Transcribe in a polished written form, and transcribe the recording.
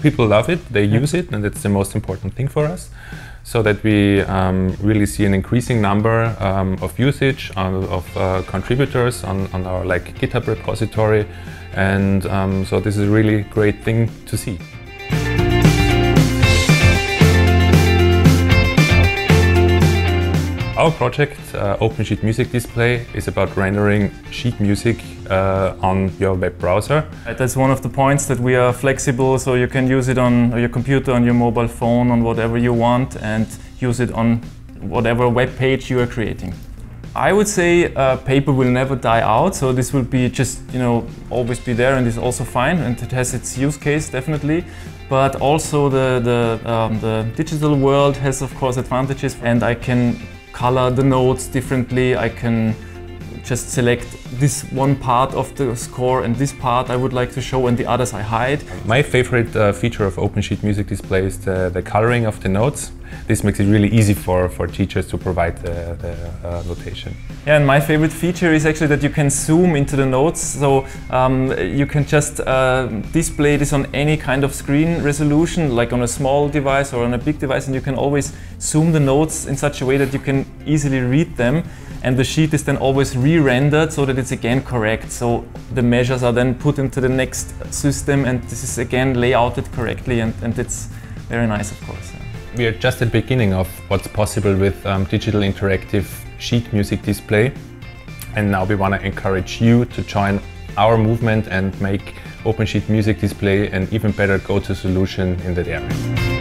People love it, they use it, and that's the most important thing for us. So that we really see an increasing number of usage of contributors on our GitHub repository, and so this is a really great thing to see. Our project, OpenSheet Music Display, is about rendering sheet music on your web browser. That's one of the points, that we are flexible, so you can use it on your computer, on your mobile phone, on whatever you want, and use it on whatever web page you are creating. I would say paper will never die out, so this will be just, always be there, and is also fine, and it has its use case definitely. But also the digital world has of course advantages, and I can color the notes differently. I can just select this one part of the score, and this part I would like to show, and the others I hide. My favorite feature of OpenSheet Music Display is the coloring of the notes. This makes it really easy for teachers to provide the notation. Yeah, and my favorite feature is actually that you can zoom into the notes, so you can just display this on any kind of screen resolution, like on a small device or on a big device, and you can always zoom the notes in such a way that you can easily read them, and the sheet is then always re-rendered so that it's again correct. So the measures are then put into the next system, and this is again layouted correctly, and it's very nice, of course. We are just at the beginning of what's possible with digital interactive sheet music display, and now we want to encourage you to join our movement and make OpenSheet Music Display an even better go-to solution in that area.